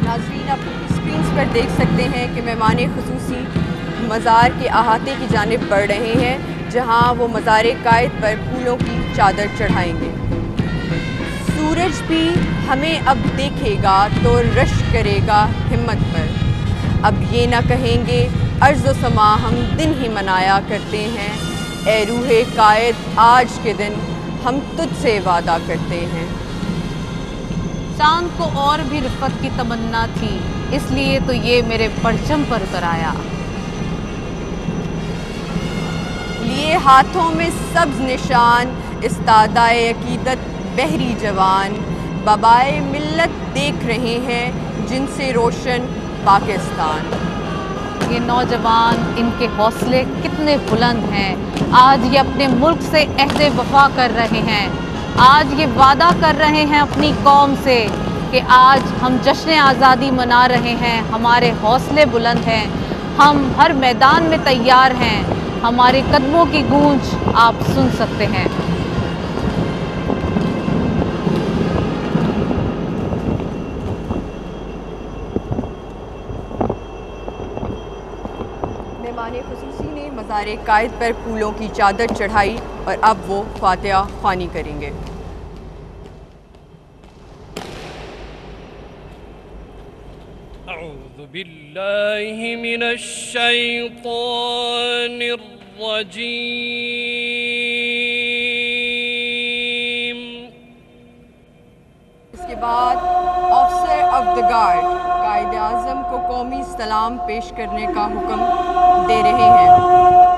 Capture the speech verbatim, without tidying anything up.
नाज़रीन, आप स्क्रीन पर देख सकते हैं कि मेहमान खुसूसी मज़ार के अहाते की जानिब बढ़ रहे हैं, जहां वो मज़ार कायद पर फूलों की चादर चढ़ाएंगे। सूरज भी हमें अब देखेगा तो रश करेगा हिम्मत पर। अब ये ना कहेंगे अर्ज़ व समा हम दिन ही मनाया करते हैं, ए रूहे कायद आज के दिन हम तुझसे वादा करते हैं। चांद को और भी रिफ़त की तमन्ना थी, इसलिए तो ये मेरे परचम पर उतर आया। लिए हाथों में सब्ज निशान इस्तादाए अकीदत बहरी जवान, बाबाए मिल्लत देख रहे हैं जिनसे रोशन पाकिस्तान। ये नौजवान, इनके हौसले कितने बुलंद हैं। आज ये अपने मुल्क से अहद वफा कर रहे हैं। आज ये वादा कर रहे हैं अपनी कौम से कि आज हम जश्न आज़ादी मना रहे हैं। हमारे हौसले बुलंद हैं, हम हर मैदान में तैयार हैं। हमारे कदमों की गूंज आप सुन सकते हैं। मेहमान खुसूसी ने मज़ार कायद पर फूलों की चादर चढ़ाई और अब वो फातिहा ख्वानी करेंगे। अऊज़ु बिल्लाहि मिनश शैतानिर रजीम। इसके बाद officer of the guard Quaid Azam को कौमी सलाम पेश करने का हुक्म दे रहे हैं।